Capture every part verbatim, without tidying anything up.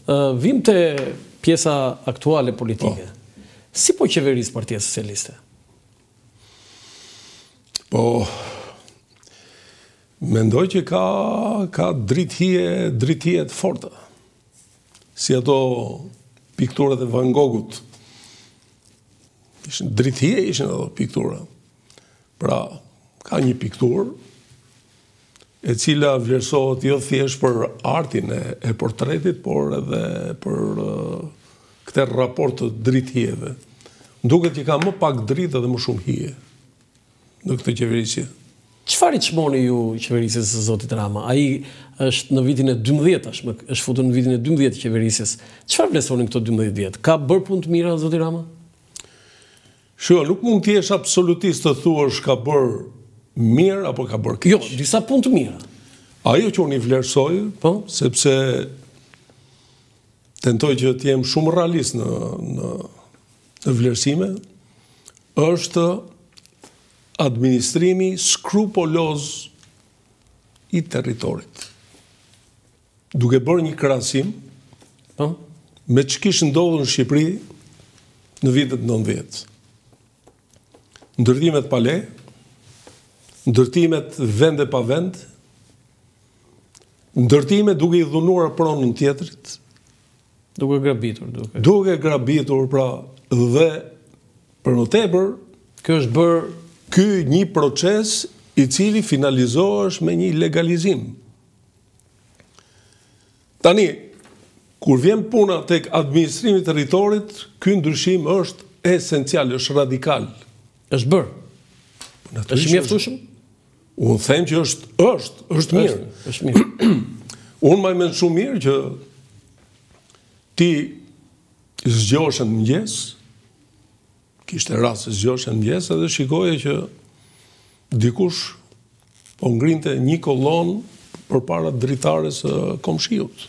Uh, vim te pjesa aktuale politike. Po. Si po qeverisë Partia Socialiste? Po, mendoj që ka, ka drithije, drithije të forta. Si ato pikturat e Van Goghut. Ishin drithije, ishin ato piktura. Pra, ka një pikturë e cila vlerësohet jo thjesht për artin e, e portretit, por edhe për uh, këtë raport të drithijeve. Duket që ka më pak dritë dhe më shumë hije në këtë qeverisje. Çfarë i çmoni ju qeverisjes së zotit Rama? Ai është në vitin e dymbëdhjetë tashmë, është futur në vitin e dymbëdhjetë të qeverisjes. Çfarë vlerësonin këto dymbëdhjetë vjet? Ka bërë punë të mira zoti Rama? Shua, nuk mund të jesh absolutist të thuash ka bërë mirë apo ka bërë keq. Jo, disa punë të mira. Ajo që unë i vlerësoj, po? Sepse tentoj që të jem shumë realist në, në, në vlerësime, është administrimi skrupuloz i territorit. Duke bërë një krahasim po? Me që kishë ndodhur në Shqipëri në vitet nëntëdhjetë. Ndërtimet pa le, ndërtimet vende pa vend, ndërtimet duke i dhunuar pronën tjetrit, duke grabitur, duke. Duke grabitur, pra, dhe për më tepër, kjo është bërë ky një proces i cili finalizohesh me një legalizim. Tani, kur vjen puna tek administrimi i territorit, ky ndryshim është esencial, është radikal. Është bërë. Është mjaftueshëm? Unë them që është, është, është mirë. Është, është mirë. Unë më mend shumë mirë që ti zgjohesh në mëngjes, kishte rast se zgjohesh në mëngjes edhe shikoje që dikush po ngrinte një kolon përpara dritares së komshiut.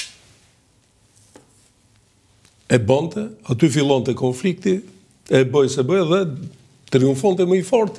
E bonte, aty fillonte konflikti, e bëj se bëj dhe triumfonte më i forti.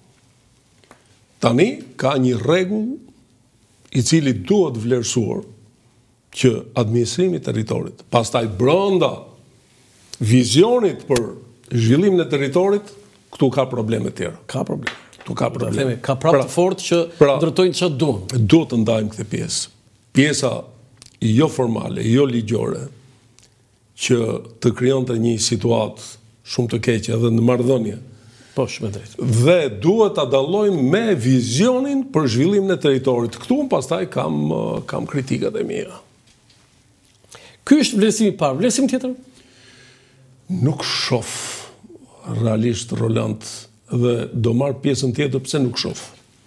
Tani ka një rregull i cili duhet vlerësuar që administrimi i territorit, pastaj brenda vizionit për zhvillimin e territorit, këtu ka probleme të tjera. Ka probleme. Këtu ka probleme. Ka prapë të fortë që pra, ndërtojnë çfarë duan. Duhet të ndajmë këtë pjesë. Pjesa jo formale, jo ligjore, që të krijonte një situatë shumë të keqe edhe në marrëdhënie. Po, shumë e drejtë. Dhe duhet ta dallojmë me vizionin për zhvillimin e territorit. Këtu pastaj kam kam kritikat e mia. Ky është vlerësimi i parë. Vlerësim tjetër? Nuk shoh realisht Roland dhe do marr pjesën tjetër pse nuk shoh.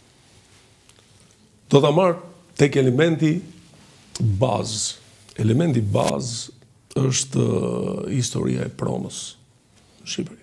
Do ta marr tek elementi bazë. Elementi bazë është historia e pronës në Shqipëri.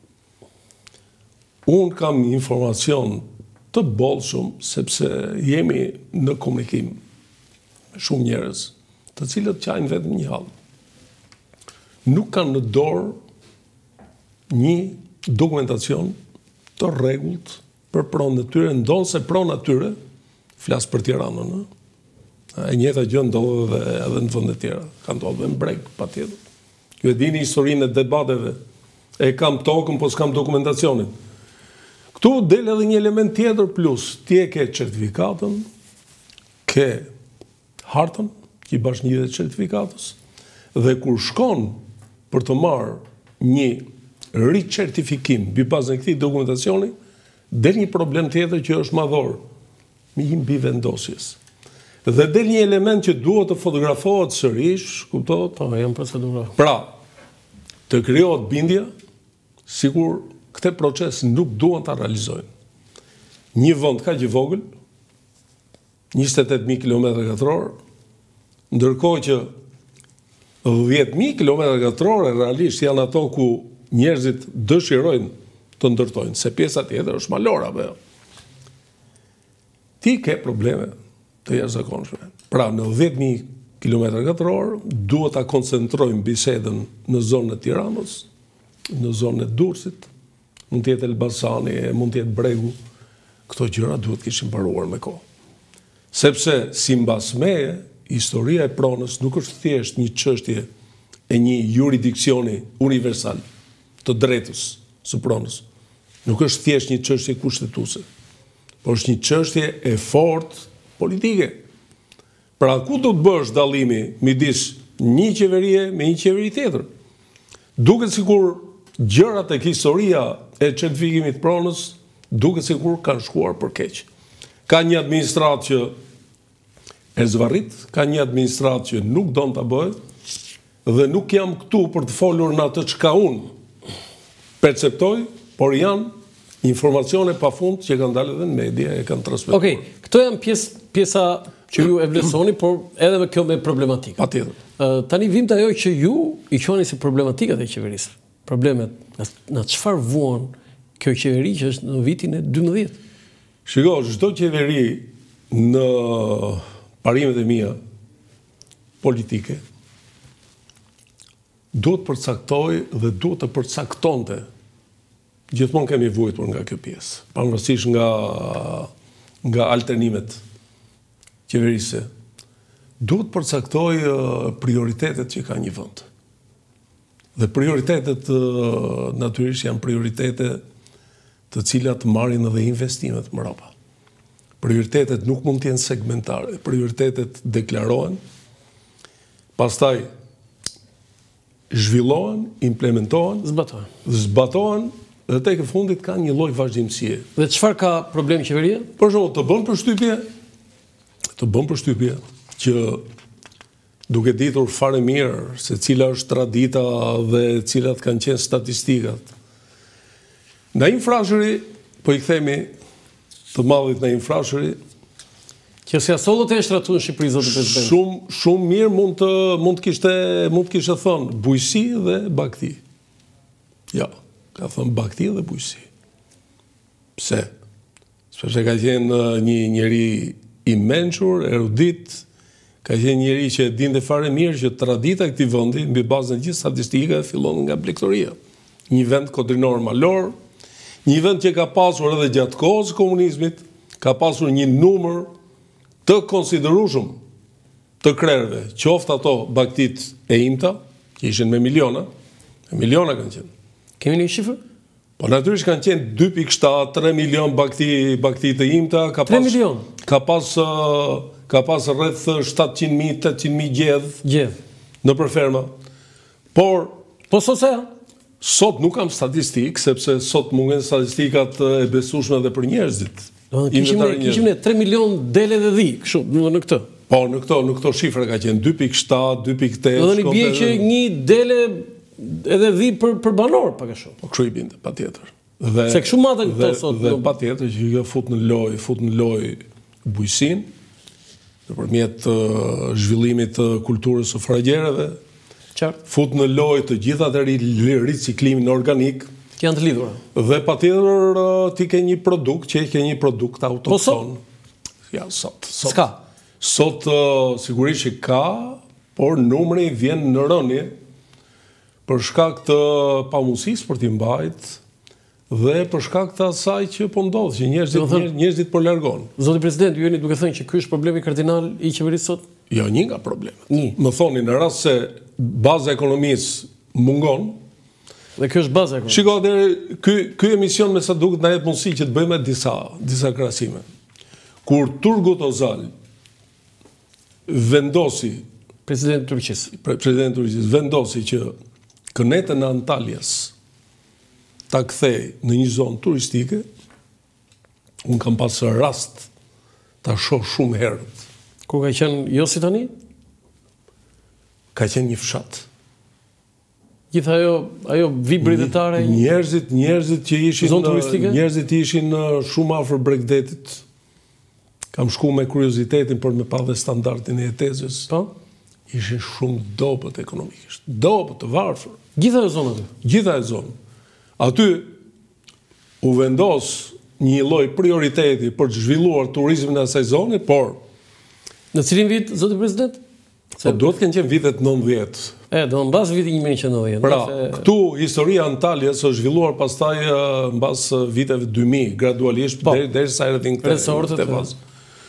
Unë kam informacion të bollshëm sepse jemi në komunikim me shumë njerëz, të cilët qajnë vetëm një hall. Nuk kanë në dorë një dokumentacion të rregullt për pronën e tyre, ndonse prona e tyre, flas për Tiranën, ë? E njëjta gjë ndodh edhe edhe në vende të tjera. Ka ndodhur në Breg, patjetër. Ju e dini historinë e debateve. E kam tokën, po s'kam dokumentacionin. Këtu del edhe një element tjetër plus. Ti e ke certifikatën, ke hartën, që i bashkëngjitet certifikatës, dhe kur shkon për të marrë një ricertifikim mbi bazën e këtij dokumentacioni, del një problem tjetër që është madhor, me një mbivendosjes. Dhe del një element që duhet të fotografohet sërish, kuptohet? Po, janë procedura. Pra, të krijohet bindje, sikur këtë proces nuk duan ta realizojnë. Një vend kaq i vogël, njëzet e tetë mijë kilometra katror, ndërkohë që dhjetë mijë kilometra katror realisht janë ato ku njerëzit dëshirojnë të ndërtojnë, se pjesa tjetër është malora apo jo. Ti ke probleme të jashtëzakonshme. Pra, në dhjetë mijë kilometra katror duhet ta koncentrojmë bisedën në zonën e Tiranës, në zonën e Durrësit, mund të jetë Elbasani, mund të jetë Bregu. Këto gjëra duhet kishin mbaruar me kohë. Sepse simbas meje, historia e pronës nuk është thjesht një çështje e një juridiksioni universal të drejtës së pronës. Nuk është thjesht një çështje kushtetuese, por është një çështje e fortë politike. Pra ku do të bësh dallimi midis një qeverie me një qeveri tjetër? Duket sikur gjërat tek historia e certifikimit të pronës duket sikur kanë shkuar për keq. Ka një administratë që e zvarrit, ka një administratë që nuk don ta bëjë, dhe nuk jam këtu për të folur në atë çka unë perceptoj, por janë informacione pafund që kanë dalë edhe në media e kanë transmetuar. Okej, okay, këto janë pjesë pjesa që ju e vlerësoni, por edhe me kjo me problematikë. Patjetër. Uh, tani vim të ajo që ju i quani si problematikat e qeverisë. Problemet, në çfarë vuan kjo qeveri që është në vitin e dymbëdhjetë? Shiko, çdo qeveri në parimet e mia politike duhet përcaktoj dhe duhet të përcaktonte. Gjithmonë kemi vuajtur nga kjo pjesë, pavarësisht nga nga alternimet qeverisë. Duhet përcaktoj prioritetet që ka një vend. Dhe prioritetet natyrisht janë prioritete të cilat marrin edhe investimet mbrapa. Prioritetet nuk mund të jenë segmentare, prioritetet deklarohen, pastaj zhvillohen, implementohen, Zbatohen. zbatohen dhe tek e fundit ka një lloj vazhdimësie. Dhe çfarë ka problem qeveria? Për shembull, të bën përshtypje, të bën përshtypje që duke ditur fare mirë se cila është tradita dhe cilat kanë qenë statistikat. Në infrashëri, po i themi të madhit në infrashëri, Që si asollët e shtratu në Shqipëri, zotë president. Shumë shumë mirë mund të mund të kishte mund të kishte thënë bujësi dhe bagti. Ja, ka thënë bagti dhe bujësi. Pse? Sepse ka qenë një njeri i mençur, erudit, ka qenë njeri që dinte fare mirë që tradita e këtij vendi mbi bazën e gjithë statistikave fillon nga blegtoria. Një vend kodrinor malor, një vend që ka pasur edhe gjatë kohës së komunizmit, ka pasur një numër të konsiderueshëm të krerëve, qoftë ato bagtit e imta, që ishin me miliona, me miliona kanë qenë. Kemi një shifër? Po natyrisht kanë qenë dy pikë shtatë, tre milion bagti bagti të imta, ka tre pas milion. ka pas ka pas rreth shtatëqind mijë, tetëqind mijë gjedh Gjedh. në përferma. Por Po sot se ja? sot nuk kam statistikë, sepse sot mungen statistikat e besueshme edhe për njerëzit. Kishim ne, kishim ne tre milion dele dhe dhi, kështu, në këtë. Po, në këto, në këto shifra ka qenë dy pikë shtatë, dy pikë tetë. Dhe një bie që një dele edhe dhi për, për banor, pak e shumë. Po, kështu i binte, patjetër. Dhe Se kështu madhe këto sot. Dhe patjetër që kjo fut në lojë, fut në lojë bujësin, nëpërmjet uh, zhvillimit të kulturës sufragjereve, Qartë. fut në lojë të gjitha të riciklimin organik, Që janë të lidhura. dhe patjetër uh, ti ke një produkt, që ke një produkt autokton. Ja, sot. Sot. S'ka. Sot uh, sigurisht që ka, por numri vjen në rënje për shkak të pamundësisë për t'i mbajt dhe për shkak të asaj që po ndodh, që njerëzit thënë- njerëzit po largon. Zoti president, ju jeni duke thënë që ky është problemi kardinal i qeverisë sot? Jo, një nga problemet. Një. Më thoni në rast se baza e ekonomisë mungon, Dhe kjo është baza e ekonomisë. shiko, deri ky ky emision me sa duket na jep mundësi që të bëjmë disa disa krahasime. Kur Turgut Özal vendosi, Presidenti i Turqisë. pre- presidenti i Turqisë vendosi që kënetën e Antaljas ta kthej në një zonë turistike, unë kam pasur rast ta shoh shumë herët. Ku ka qenë jo si tani? Ka qenë një fshat. Gjithë ajo ajo vibridetare. Njerëzit, njerëzit që ishin Zonë turistike? njerëzit që ishin uh, shumë afër Bregdetit. Kam shku me kuriozitetin për me pa dhe standardin e jetesës. Po? Ishin shumë dobët ekonomikisht. Dobët, të varfër. Gjithë ajo zonë aty. Gjitha e zonë. Aty u vendos një lloj prioriteti për të zhvilluar turizmin e asaj zone, por Në cilin vit, zoti president? po duhet të kenë qenë vitet nëntëdhjetë. E, do mbas vitin një mijë e nëntëdhjetë. Pra, se- këtu historia e Antalyas është zhvilluar pastaj uh, mbas uh, viteve dy mijë, gradualisht Po. deri derisa erdhin këte. Resortet, këte e. fazë.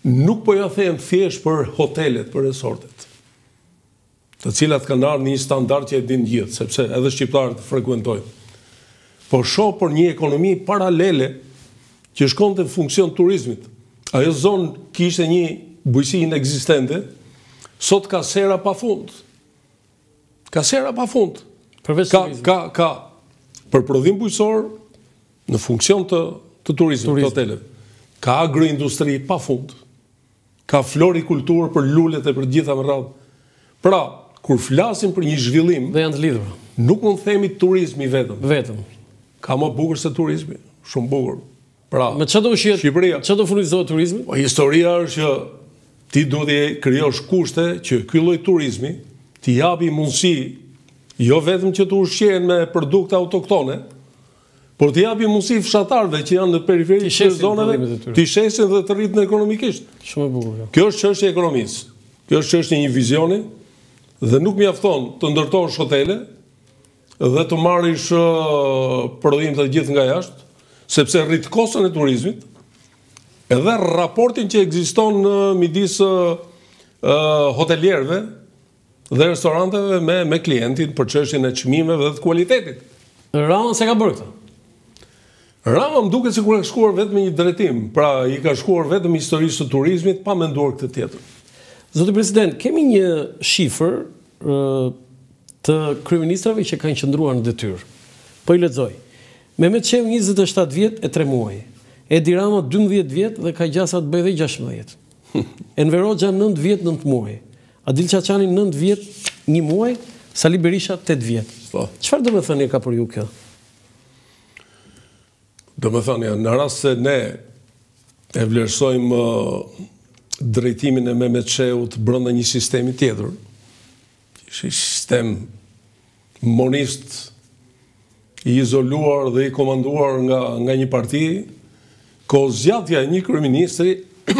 nuk po ja them thjesht për hotelet, për resortet, të cilat kanë ardhur në një standard që e din gjithë, sepse edhe shqiptarët frekuentojnë. Po shoh për një ekonomi paralele që shkonte në funksion turizmit. Ajo zonë kishte një bujqësi inekzistente, sot ka sera pafund. Ka sera pafund. Përveç Ka turizmit. ka ka për prodhim bujqësor në funksion të të turizmit, Turizm. të hoteleve. Ka agroindustri pafund. Ka florikulturë për lulet e për gjitha më radhë. Pra, kur flasim për një zhvillim, Dhe janë të lidhura. nuk mund themi turizmi vetëm. Vetëm. Ka më bukur se turizmi, shumë bukur. Pra, Me çfarë do shihet? Shqipëria. Çfarë do furnizohet turizmi? Po historia është që ti duhet të krijosh kushte që ky lloj turizmi t'i japi mundësi jo vetëm që të ushqehen me produkte autoktone, por t'i japi mundësi fshatarëve që janë në periferi T'i të shesin zonave, prodhimet e tyre. t'i shesin dhe të rriten ekonomikisht. Shumë e bukur. kjo. Kjo është çështje e ekonomisë. Kjo është çështje e një vizioni dhe nuk mjafton të ndërtosh hotele dhe të marrish uh, prodhim të gjithë nga jashtë, sepse rrit kostën e turizmit, edhe raportin që ekziston në midis uh, uh, hotelierëve dhe restoranteve me me klientin për çështjen e çmimeve dhe të cilëtetit. Rama se ka bërë këtë. Rama më duket sikur ka shkuar vetëm një drejtim, pra i ka shkuar vetëm historisë të turizmit pa menduar këtë tjetër. Zoti President, kemi një shifër ë, të kryeministrave që kanë qëndruar në detyrë. Po i lexoj. Mehmet Çeu njëzet e shtatë vjet e tre muaj. Edi Rama dymbëdhjetë vjet dhe ka gjasa të bëjë dhe gjashtëdhjetë. Enver Hoxha nëntë vjet nëntë muaj. Adil Çaçani nëntë vjet një muaj, Sali Berisha tetë vjet. Po. Çfarë do të thënë ka për ju kjo? Do me thënë, në rast se ne e vlerësojmë uh, drejtimin e Mehmet Çeut brenda një sistemi tjetër, që ishte sistem monist i izoluar dhe i komanduar nga, nga një parti, kozgjatja e një kryeministri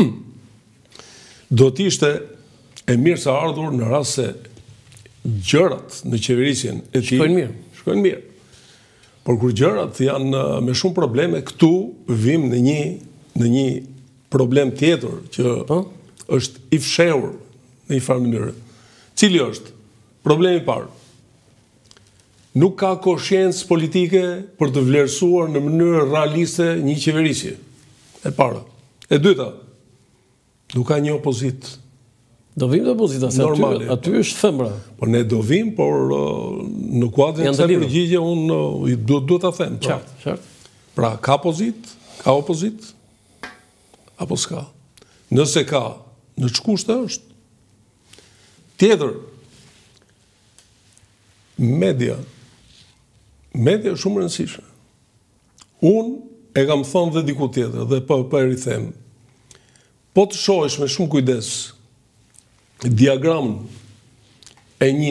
do t'ishte e mirë sa ardhur në rast se gjërat në qeverisjen e tij Shkojnë mirë. Shkojnë mirë. Por kur gjërat janë uh, me shumë probleme, këtu vim në një në një problem tjetër që Po? është i fshehur në një farë mënyrë. Cili është? Problemi i parë. Nuk ka koshiencë politike për të vlerësuar në mënyrë realiste një qeverisje. E para. E dyta, nuk ka një opozitë. Do vim të opozita, se aty, Normale. aty është thëmbra. Po ne do vim, por uh, në kuadrin Janë e të kësaj lidhur. përgjigje unë uh, i du, du ta them. Pra, Qartë, qartë. pra ka opozit, ka opozit, apo s'ka? Nëse ka, në ç'kushte është? Tjetër, media. Media është shumë e rëndësishme. Unë e kam thënë dhe diku tjetër, dhe po po e rithem. Po të shohësh me shumë kujdes diagramën e një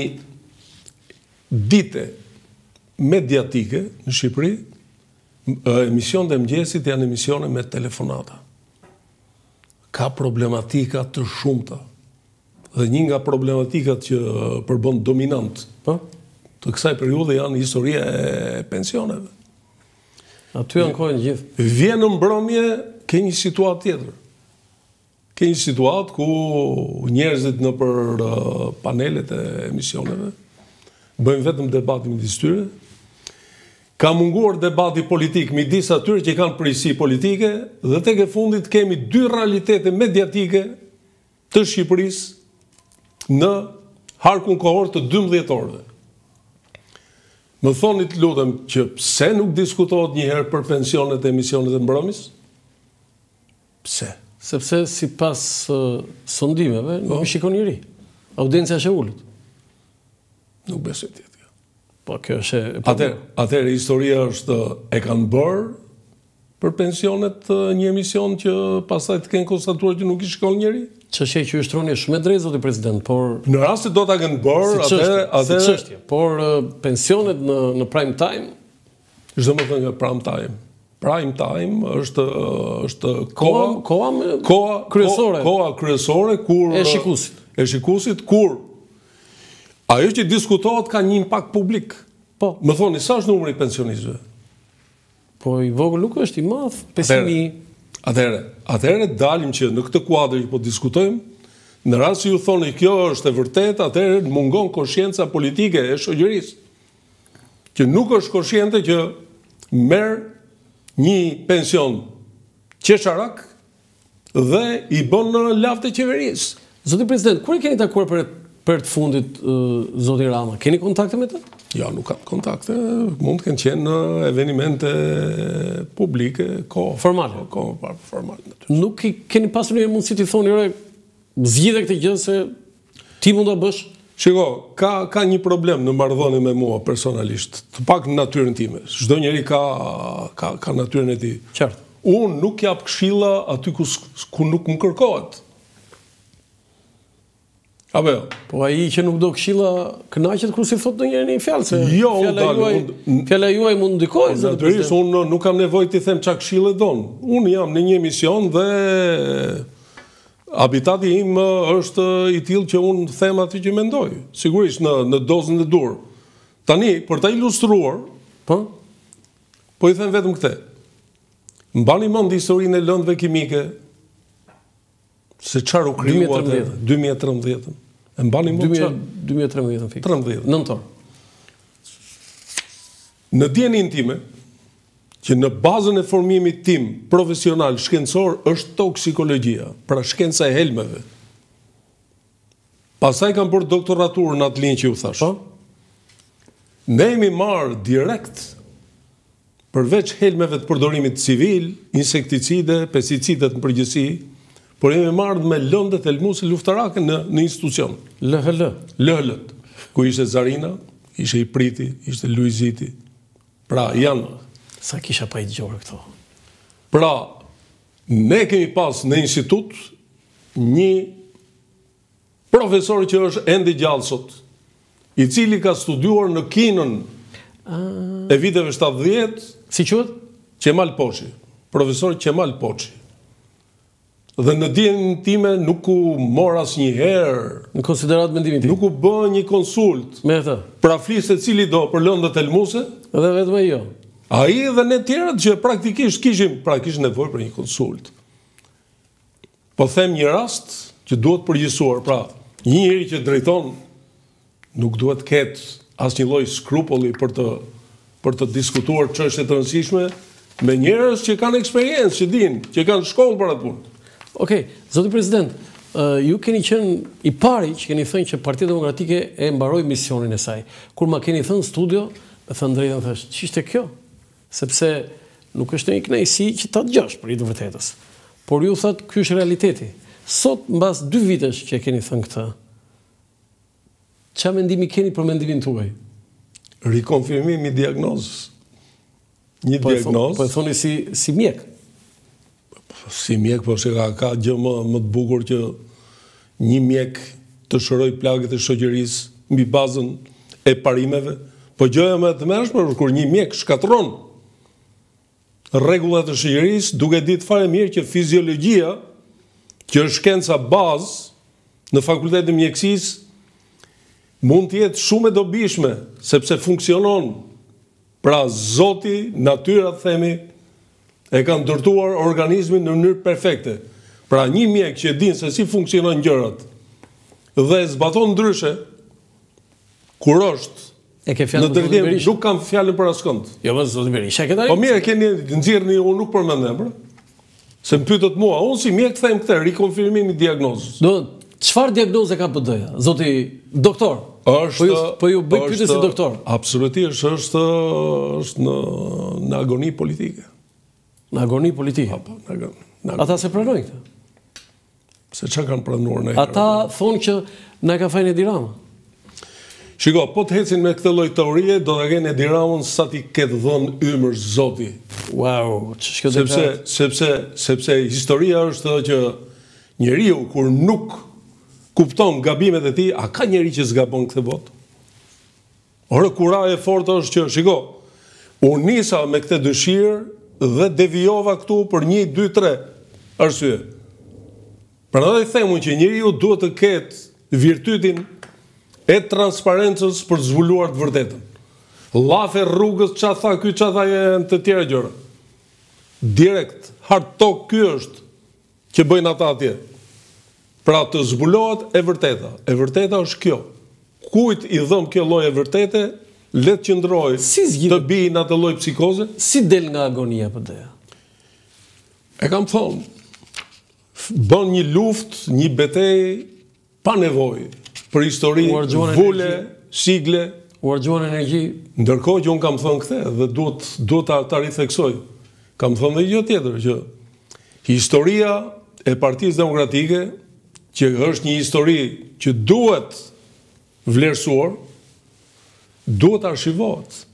dite mediatike në Shqipëri, emisionet e mëngjesit janë emisione me telefonata. Ka problematika të shumta. Dhe një nga problematikat që përbën dominant Po? të kësaj periudhe janë historia e pensioneve. Aty ankohen gjithë. Vjen në mbrëmje ke një situatë tjetër. Ke një situatë ku njerëzit në për uh, panelet e emisioneve bëjmë vetëm debati midis tyre. Ka munguar debati politik midis atyre që kanë përgjegjësi politike dhe tek e fundit kemi dy realitete mediatike të Shqipërisë në harkun kohor të dymbëdhjetë orëve. Më thoni të lutem që pse nuk diskutohet një herë për pensionet e emisionet e mbrëmjes? Pse? Sepse si pas uh, sondimeve, nuk i shikon njëri. Audienca është e ullët. Nuk besoj tjetër. Po, kjo është e... Atëherë, atëherë historia është e kanë bërë për pensionet uh, një emision që pastaj të kenë konstatuar që nuk i shikon njëri? Çështja që ju shtroni është shumë e drejtë, zoti president, por Në rast se do ta kenë bërë, si çështje, atëherë si atëherë çështje, por uh, pensionet në në prime time, çdo më thënë nga prime time. Prime time është është koha koha koha me koha kryesore koha kryesore kur e shikuesit. E shikuesit kur ajo që diskutohet ka një impakt publik. Po, Më thoni, sa është numri i pensionistëve? po i vogël nuk është i madh, pesë mijë. Atëherë, atëherë dalim që në këtë kuadër që po diskutojmë, në rast se ju thoni kjo është e vërtetë, atëherë mungon konscienca politike e shoqërisë, që nuk është konsciente që merr një pension qesharak dhe i bën në lavë të qeverisë. Zoti president, kur e keni takuar për për të fundit uh, zoti Rama? Keni kontakte me të? Ja, nuk kam kontakte, mund të kenë qenë në evenimente publike, ko formale. Ko formale. Nuk i keni pasur një mundësi të thoni, "Ore, zgjidhe këtë gjë se ti mund ta bësh"? Shiko, ka ka një problem në marrëdhënie me mua personalisht, të pak në natyrën time. Çdo njeri ka ka ka natyrën e tij. Qartë. Unë nuk jap këshilla aty ku ku nuk më kërkohet. Apo jo? Po ai që nuk do këshilla kënaqet kur si thot ndonjëherë një fjalë se jo, fjala juaj, fjala juaj mund ndikojë. Natyrisht unë nuk kam nevojë të them çka këshillë don. Unë jam në një emision dhe habitati im është i tillë që unë them atë që mendoj. Sigurisht në në dozën e dur. Tani për ta ilustruar, po po i them vetëm këtë. Mbani mend historinë e lëndëve kimike se çfarë u krijua atë dy mijë e trembëdhjetë. E mbani mend çfarë? dy mijë e trembëdhjetë fik. trembëdhjetë. nëntor. Në dijenin time, që në bazën e formimit tim profesional shkencor është toksikologjia, pra shkenca e helmeve. Pastaj kam bërë doktoraturë në atë linjë që ju thash. Po? Ne jemi marrë direkt përveç helmeve të përdorimit civil, insekticide, pesticidet në përgjithësi, por jemi marrë me lëndet helmuese luftarake në në institucion. L H L. L H L, ku ishte Zarina, ishte Ipriti, ishte Luiziti. Pra janë Sa kisha pa i dëgjuar këto. Pra, ne kemi pas në institut një profesor që është ende gjallë sot, i cili ka studiuar në kinën e viteve shtatëdhjetë, si quhet? Qemal Poçi, profesor Qemal Poçi. Dhe në dijenin time nuk u mor asnjëherë Në konsiderat mendimin tim. Nuk u bë një konsult me atë. pra fliste cili do për lëndët helmuese, Edhe vetëm ai jo. ai dhe ne tjerët që praktikisht kishim, pra kishim nevojë për një konsult. Po them një rast që duhet përgjithësuar, pra një njeri që drejton nuk duhet të ketë asnjë lloj skrupulli për të për të diskutuar çështje të rëndësishme me njerëz që kanë eksperiencë, që dinë, që kanë shkollë për atë punë. Okej, zoti president, uh, ju keni qenë i pari që keni thënë që Partia Demokratike e mbaroi misionin e saj. Kur ma keni thënë studio, me thënë drejtën thash, ç'ishte kjo? Sepse nuk është një kënaqësi që ta dëgjosh për i të vërtetës. Por ju thatë ky është realiteti. Sot mbas dy vitesh që keni thënë këtë, ç'a mendimi keni për mendimin tuaj? Rikonfirmimi i diagnozës. Një po diagnozë. Po e thoni si si mjek. Si mjek, po se ka, ka gjë më, më të bukur që një mjek të shëroj plagët e shoqërisë mbi bazën e parimeve, po gjëja më e tmerrshme është kur një mjek shkatërron rregullat e shoqërisë duke ditë fare mirë që fiziologjia, që është shkenca bazë në fakultetin e mjekësisë, mund të jetë shumë e dobishme sepse funksionon. Pra Zoti, natyra themi, e kanë ndërtuar organizmin në mënyrë perfekte. Pra një mjek që e din se si funksionon gjërat dhe zbaton ndryshe, kur është E ke në fjalën drejtim, nuk kam fjalën për askënd. Jo, më zoti Berisha, ke tani. Po mirë, keni nxjerrni, unë nuk përmendem, pra. Se më pyetët mua, unë si mjek them këtë, rikonfirmimi i diagnozës. Do, çfarë diagnoze ka B D-ja? Zoti doktor. Është, po ju, po ju bëj pyetje si doktor. Absolutisht është është në në agoni politike. Në agoni politike. Apo, në agoni. Në agoni. Ata se pranojnë këtë. Se çka kanë pranuar ne? Ata thonë që na ka fajin Edi Rama. Shiko, po të hecin me këtë lloj teorie, do ta kenë Edi Ramën sa ti ketë dhënë ymër Zoti. Wow, ç'është kjo sepse sepse sepse historia është që njeriu kur nuk kupton gabimet e tij, a ka njeri që zgabon këtë botë? Ora kura e fortë është që, shiko, unë nisa me këtë dëshirë dhe devijova këtu për një, dy, tre arsye. Prandaj them që njeriu duhet të ketë virtytin e transparencës për zbuluar të vërtetën. Llafe rrugës, ç'a tha ky, ç'a tha janë të tjera gjëra. Direkt, hard talk ky është që bëjnë ata atje. Pra të zbulohet e vërteta. E vërteta është kjo. Kujt i dhëm kjo lloj e vërtete, le të qëndrojë Si zgjidhet? të bijë në atë lloj psikoze. Si del nga agonia P D-ja? E kam thonë, bën një luftë, një betejë pa nevojë për histori, U harxhuan vule, energji. sigle. U harxhuan energji. Ndërkohë që unë kam thënë këtë dhe duhet duhet ta, ta ritheksoj. Kam thënë dhe gjë tjetër që historia e Partisë Demokratike, që është një histori që duhet vlerësuar, duhet archivohet.